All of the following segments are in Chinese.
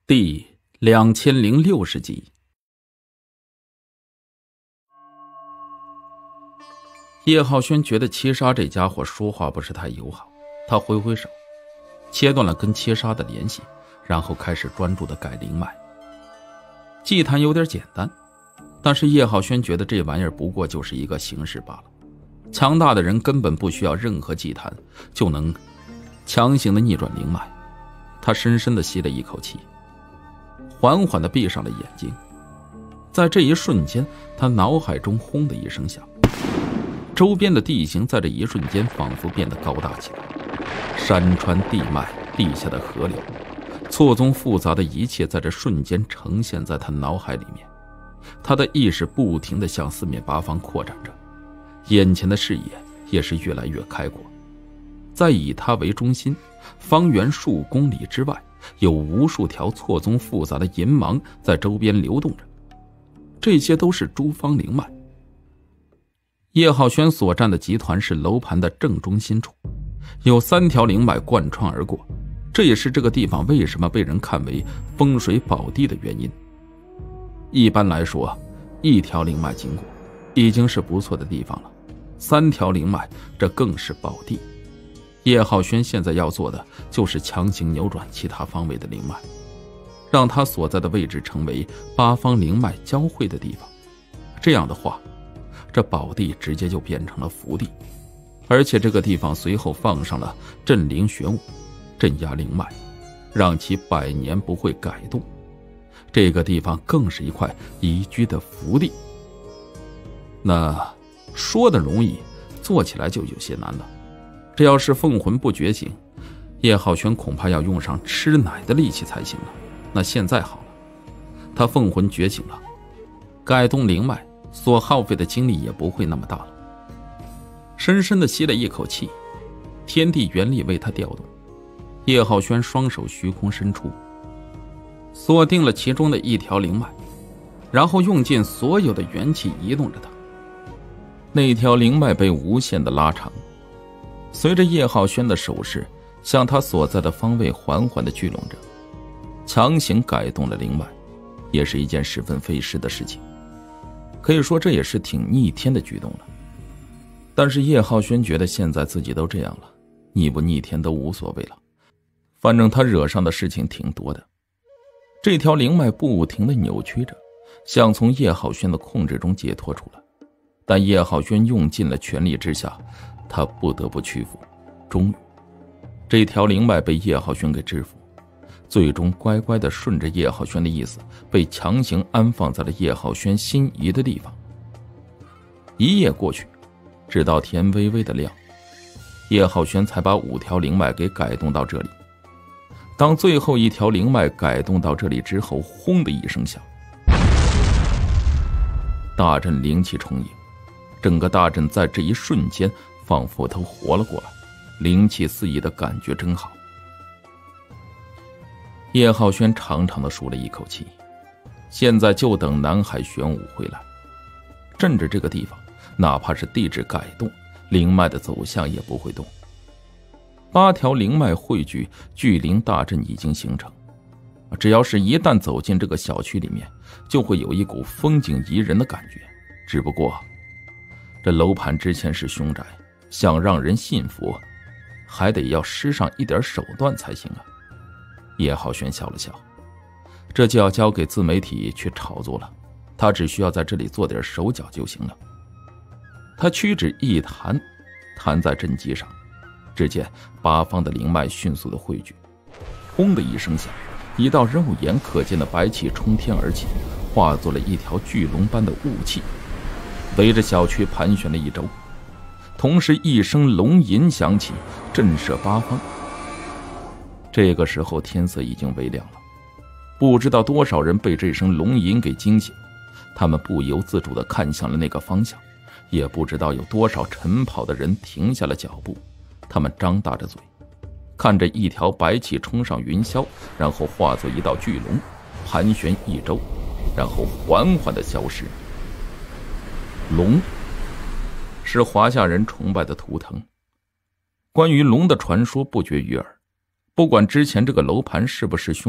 第2060集。叶浩轩觉得七杀这家伙说话不是太友好，他挥挥手，切断了跟七杀的联系，然后开始专注地改灵脉。祭坛有点简单，但是叶浩轩觉得这玩意儿不过就是一个形式罢了。强大的人根本不需要任何祭坛，就能强行的逆转灵脉。他深深地吸了一口气，缓缓地闭上了眼睛。在这一瞬间，他脑海中轰的一声响，周边的地形在这一瞬间仿佛变得高大起来，山川地脉，地下的河流，错综复杂的一切在这瞬间呈现在他脑海里面。他的意识不停地向四面八方扩展着，眼前的视野也是越来越开阔。在以他为中心，方圆数公里之外，有无数条错综复杂的银芒在周边流动着，这些都是诸方灵脉。叶浩轩所站的集团是楼盘的正中心处，有3条灵脉贯穿而过，这也是这个地方为什么被人看为风水宝地的原因。一般来说，1条灵脉经过已经是不错的地方了，3条灵脉这更是宝地。叶浩轩现在要做的就是强行扭转其他方位的灵脉，让他所在的位置成为8方灵脉交汇的地方。这样的话，这宝地直接就变成了福地，而且这个地方随后放上了镇灵玄武，镇压灵脉，让其100年不会改动。这个地方更是一块宜居的福地。那说的容易，做起来就有些难了。这要是凤魂不觉醒，叶浩轩恐怕要用上吃奶的力气才行了。那现在好了，他凤魂觉醒了，改动灵脉所耗费的精力也不会那么大了。深深地吸了一口气，天地元力为他调动。叶浩轩双手虚空伸出，锁定了其中的1条灵脉，然后用尽所有的元气移动着它。那条灵脉被无限的拉长，随着叶浩轩的手势向他所在的方位缓缓地聚拢着，强行改动了灵脉，也是一件十分费时的事情。可以说这也是挺逆天的举动了。但是叶浩轩觉得现在自己都这样了，逆不逆天都无所谓了，反正他惹上的事情挺多的。这条灵脉不停地扭曲着，想从叶浩轩的控制中解脱出来，但叶浩轩用尽了全力之下，他不得不屈服。终于这条灵脉被叶浩轩给制服，最终乖乖地顺着叶浩轩的意思被强行安放在了叶浩轩心仪的地方。一夜过去，直到天微微的亮，叶浩轩才把5条灵脉给改动到这里。当最后1条灵脉改动到这里之后，轰的一声响，大阵灵气充盈，整个大阵在这一瞬间仿佛都活了过来，灵气四溢的感觉真好。叶浩轩长长的舒了一口气，现在就等南海玄武回来。镇着这个地方，哪怕是地质改动，灵脉的走向也不会动。8条灵脉汇聚，聚灵大阵已经形成。只要是一旦走进这个小区里面，就会有一股风景宜人的感觉。只不过这楼盘之前是凶宅，想让人信服，还得要施上一点手段才行啊。叶浩轩笑了笑，这就要交给自媒体去炒作了，他只需要在这里做点手脚就行了。他屈指一弹，弹在阵基上，只见8方的灵脉迅速的汇聚，轰的一声响，一道肉眼可见的白气冲天而起，化作了一条巨龙般的雾气，围着小区盘旋了一周。同时一声龙吟响起，震慑8方。这个时候天色已经微亮了，不知道多少人被这声龙吟给惊醒，他们不由自主地看向了那个方向，也不知道有多少晨跑的人停下了脚步，他们张大着嘴，看着一条白气冲上云霄，然后化作一道巨龙，盘旋一周，然后缓缓地消失。龙是华夏人崇拜的图腾，关于龙的传说不绝于耳。不管之前这个楼盘是不是凶宅，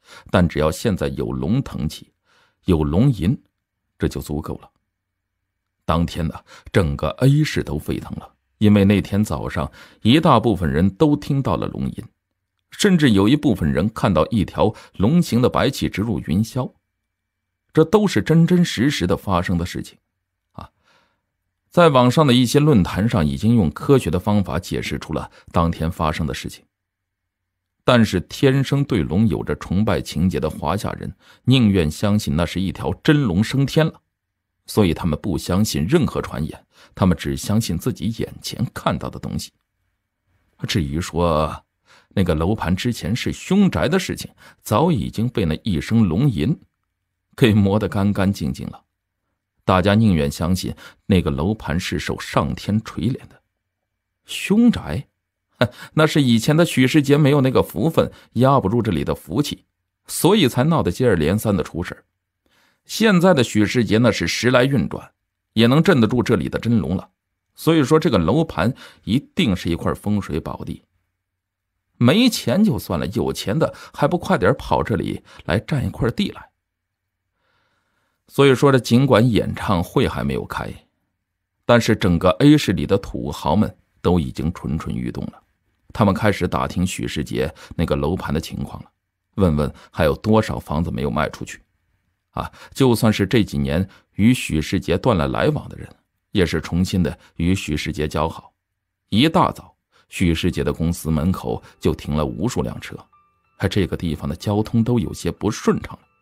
但只要现在有龙腾起，有龙吟，这就足够了。当天呢，整个 A 市都沸腾了，因为那天早上一大部分人都听到了龙吟，甚至有一部分人看到一条龙形的白气直入云霄，这都是真真实实的发生的事情啊！在网上的一些论坛上已经用科学的方法解释出了当天发生的事情，但是天生对龙有着崇拜情节的华夏人宁愿相信那是一条真龙升天了，所以他们不相信任何传言，他们只相信自己眼前看到的东西。至于说那个楼盘之前是凶宅的事情，早已经被那一声龙吟给磨得干干净净了。大家宁愿相信那个楼盘是受上天垂怜的。凶宅？那是以前的许世杰没有那个福分，压不住这里的福气，所以才闹得接二连三的出事。现在的许世杰那是时来运转，也能镇得住这里的真龙了。所以说这个楼盘一定是一块风水宝地。没钱就算了，有钱的还不快点跑这里来占一块地来。所以说这尽管演唱会还没有开，但是整个 A 市里的土豪们都已经蠢蠢欲动了。他们开始打听许世杰那个楼盘的情况了，问问还有多少房子没有卖出去。就算是这几年与许世杰断了来往的人，也是重新的与许世杰交好。一大早，许世杰的公司门口就停了无数辆车，这个地方的交通都有些不顺畅了。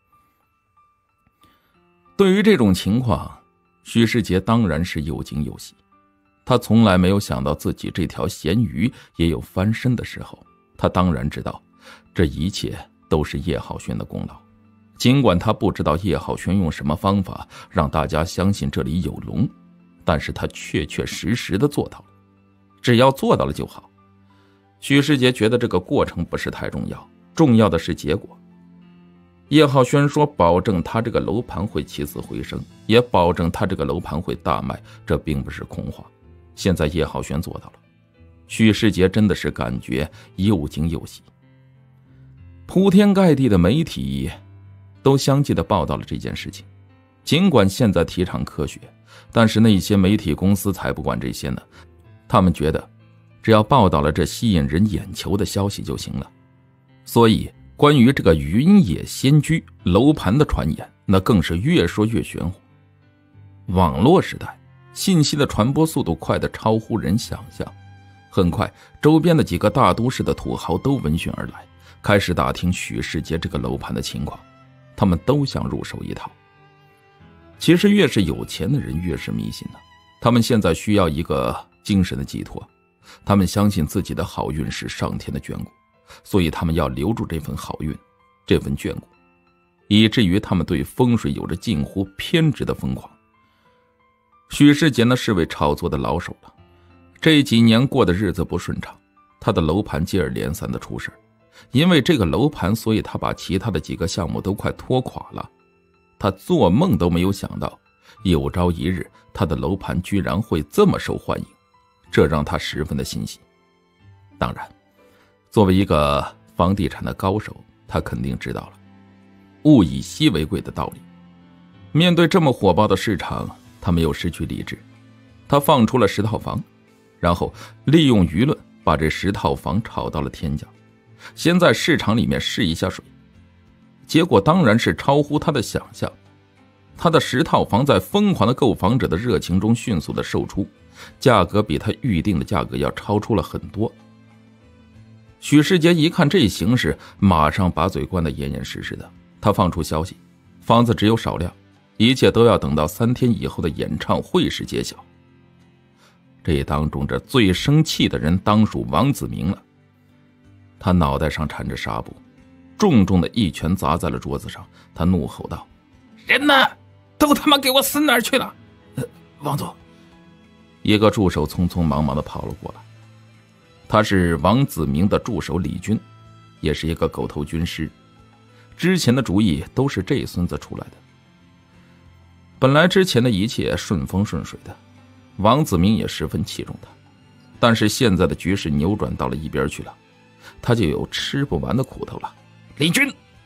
对于这种情况，许世杰当然是又惊又喜。他从来没有想到自己这条咸鱼也有翻身的时候，他当然知道这一切都是叶浩轩的功劳。尽管他不知道叶浩轩用什么方法让大家相信这里有龙，但是他确确实实的做到了。只要做到了就好。许世杰觉得这个过程不是太重要，重要的是结果。叶浩轩说保证他这个楼盘会起死回生，也保证他这个楼盘会大卖，这并不是空话。现在叶浩轩做到了，许世杰真的是感觉又惊又喜。铺天盖地的媒体都相继的报道了这件事情。尽管现在提倡科学，但是那些媒体公司才不管这些呢。他们觉得只要报道了这吸引人眼球的消息就行了。所以关于这个云野仙居楼盘的传言，那更是越说越玄乎。网络时代，信息的传播速度快得超乎人想象。很快，周边的几个大都市的土豪都闻讯而来，开始打听许世杰这个楼盘的情况。他们都想入手一套。其实越是有钱的人越是迷信呢。他们现在需要一个精神的寄托，他们相信自己的好运是上天的眷顾，所以他们要留住这份好运，这份眷顾，以至于他们对风水有着近乎偏执的疯狂。许世杰呢是位炒作的老手了，这几年过的日子不顺畅，他的楼盘接二连三的出事。因为这个楼盘，所以他把其他的几个项目都快拖垮了。他做梦都没有想到，有朝一日他的楼盘居然会这么受欢迎，这让他十分的欣喜。当然，作为一个房地产的高手，他肯定知道了物以稀为贵的道理。面对这么火爆的市场，他没有失去理智，他放出了10套房，然后利用舆论把这10套房炒到了天价，先在市场里面试一下水。结果当然是超乎他的想象，他的10套房在疯狂的购房者的热情中迅速的售出，价格比他预定的价格要超出了很多。许世杰一看这形势，马上把嘴关得严严实实的。他放出消息，房子只有少量，一切都要等到3天以后的演唱会时揭晓。这当中这最生气的人当属王子明了。他脑袋上缠着纱布，重重的一拳砸在了桌子上。他怒吼道：人呢？都他妈给我死哪儿去了？王总。一个助手匆匆忙忙的跑了过来。他是王子明的助手李军，也是一个狗头军师。之前的主意都是这孙子出来的。本来之前的一切顺风顺水的，王子明也十分器重他。但是现在的局势扭转到了一边去了，他就有吃不完的苦头了。李军，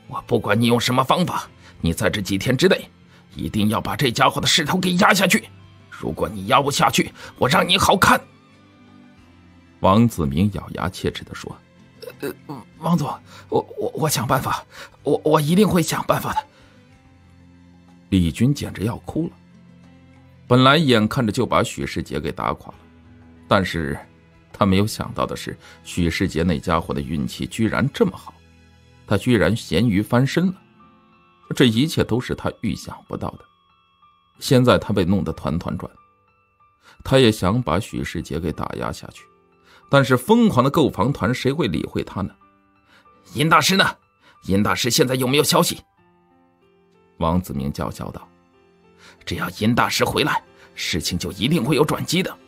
我不管你用什么方法，你在这几天之内一定要把这家伙的势头给压下去。如果你压不下去，我让你好看。 王子明咬牙切齿地说： 王总，我想办法，我一定会想办法的。 李军简直要哭了。本来眼看着就把许世杰给打垮了，但是他没有想到的是，许世杰那家伙的运气居然这么好，他居然咸鱼翻身了。这一切都是他预想不到的。现在他被弄得团团转，他也想把许世杰给打压下去，但是疯狂的购房团谁会理会他呢？ 殷大师呢？殷大师现在有没有消息？ 王子明叫嚣道： 只要殷大师回来，事情就一定会有转机的。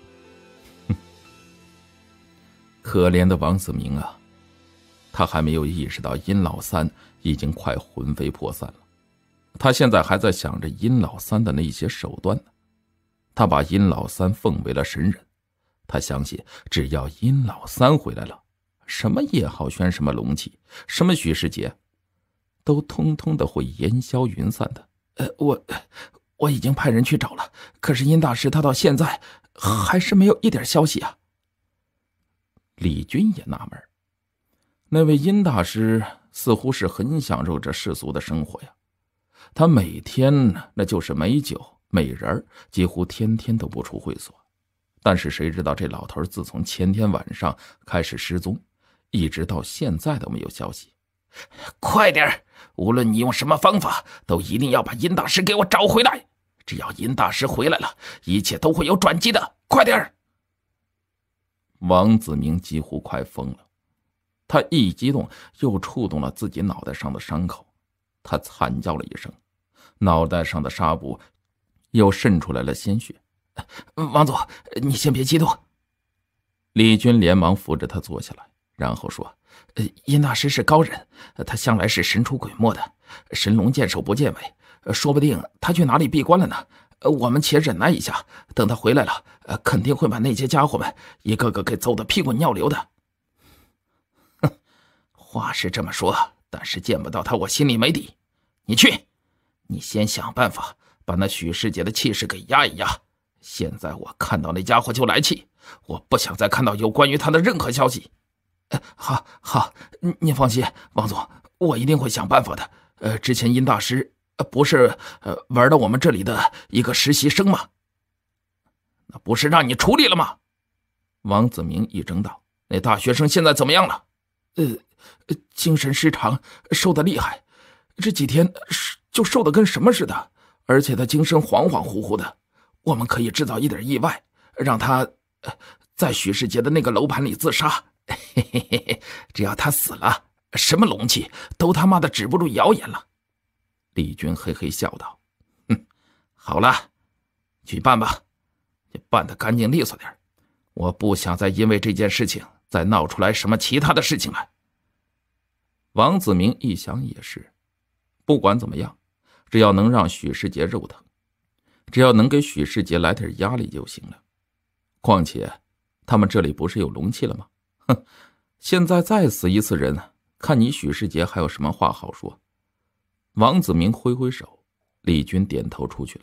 可怜的王子明啊，他还没有意识到殷老三已经快魂飞魄散了。他现在还在想着殷老三的那些手段呢。他把殷老三奉为了神人，他相信只要殷老三回来了，什么叶浩轩，什么龙气，什么许世杰，都通通的会烟消云散的。 我已经派人去找了，可是殷大师他到现在还是没有一点消息啊。 李军也纳闷，那位殷大师似乎是很享受着世俗的生活呀，他每天那就是美酒美人，几乎天天都不出会所。但是谁知道这老头自从前天晚上开始失踪，一直到现在都没有消息。 快点，无论你用什么方法，都一定要把殷大师给我找回来。只要殷大师回来了，一切都会有转机的，快点！ 王子明几乎快疯了，他一激动又触动了自己脑袋上的伤口，他惨叫了一声，脑袋上的纱布又渗出来了鲜血。 王总，你先别激动。 李军连忙扶着他坐下来，然后说： 殷大师是高人，他向来是神出鬼没的，神龙见首不见尾，说不定他去哪里闭关了呢。我们且忍耐一下，等他回来了，肯定会把那些家伙们一个个给揍得屁滚尿流的。哼，话是这么说，但是见不到他我心里没底。你去，你先想办法把那许世杰的气势给压一压。现在我看到那家伙就来气，我不想再看到有关于他的任何消息。好，您放心，王总，我一定会想办法的。之前殷大师不是玩到我们这里的一个实习生吗？那不是让你处理了吗？ 王子明一怔道： 那大学生现在怎么样了？精神失常，瘦得厉害，这几天就瘦得跟什么似的，而且他精神恍恍惚惚的。我们可以制造一点意外，让他在许世杰的那个楼盘里自杀。嘿嘿嘿，只要他死了，什么龙气都他妈的止不住谣言了。 李军嘿嘿笑道： 好了，去办吧，也办得干净利索点。我不想再因为这件事情再闹出来什么其他的事情来。 王子明一想也是，不管怎么样，只要能让许世杰肉疼，只要能给许世杰来点压力就行了。况且他们这里不是有龙气了吗？现在再死一次人，看你许世杰还有什么话好说。王子明挥挥手，李军点头出去了。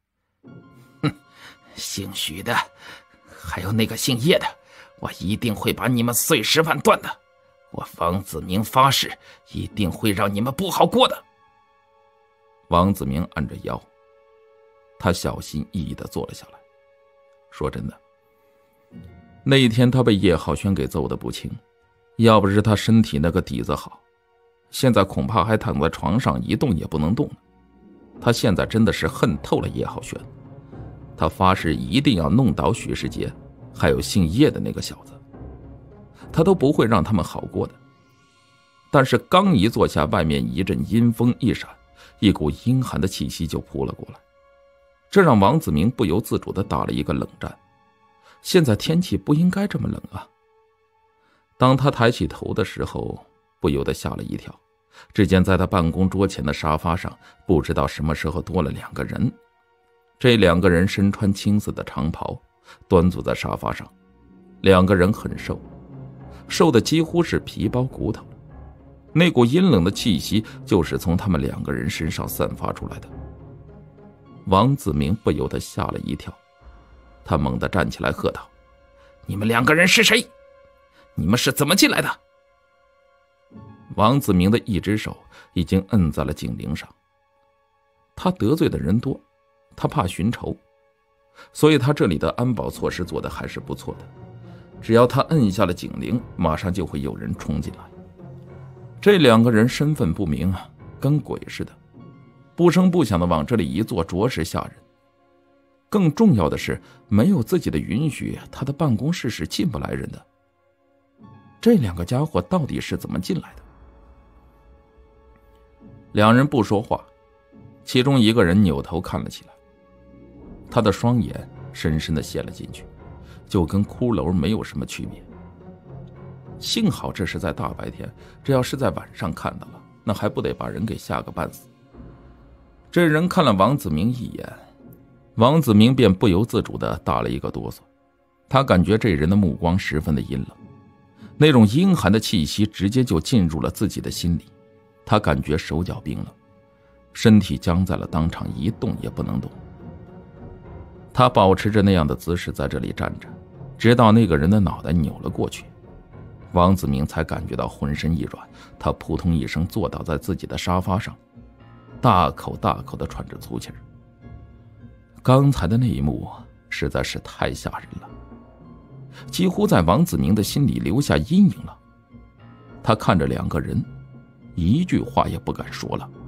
姓许的还有那个姓叶的，我一定会把你们碎尸万段的。我王子明发誓，一定会让你们不好过的。 王子明按着腰，他小心翼翼地坐了下来。说真的，那一天他被叶浩轩给揍得不轻，要不是他身体那个底子好，现在恐怕还躺在床上一动也不能动呢。他现在真的是恨透了叶浩轩，他发誓一定要弄倒许世杰还有姓叶的那个小子，他都不会让他们好过的。但是刚一坐下，外面一阵阴风一闪，一股阴寒的气息就扑了过来，这让王子明不由自主地打了一个冷战。现在天气不应该这么冷啊。当他抬起头的时候，不由得吓了一跳，只见在他办公桌前的沙发上，不知道什么时候多了2个人。这2个人身穿青色的长袍，端坐在沙发上。2个人很瘦，瘦的几乎是皮包骨头了。 那股阴冷的气息就是从他们2个人身上散发出来的。王子明不由得吓了一跳，他猛地站起来喝道：“ 你们2个人是谁？你们是怎么进来的？” 王子明的一只手已经摁在了警铃上。他得罪的人多，他怕寻仇，所以他这里的安保措施做得还是不错的。只要他摁下了警铃，马上就会有人冲进来。这2个人身份不明啊，跟鬼似的，不声不响地往这里一坐，着实吓人。更重要的是，没有自己的允许，他的办公室是进不来人的。这2个家伙到底是怎么进来的？2人不说话，其中一个人扭头看了起来，他的双眼深深地陷了进去，就跟骷髅没有什么区别。幸好这是在大白天，这要是在晚上看到了，那还不得把人给吓个半死。这人看了王子明一眼，王子明便不由自主地打了一个哆嗦。他感觉这人的目光十分的阴冷，那种阴寒的气息直接就进入了自己的心里。他感觉手脚冰冷，身体僵在了当场，一动也不能动。他保持着那样的姿势在这里站着，直到那个人的脑袋扭了过去，王子明才感觉到浑身一软，他扑通一声坐倒在自己的沙发上，大口大口地喘着粗气儿。刚才的那一幕实在是太吓人了，几乎在王子明的心里留下阴影了。他看着2个人，一句话也不敢说了。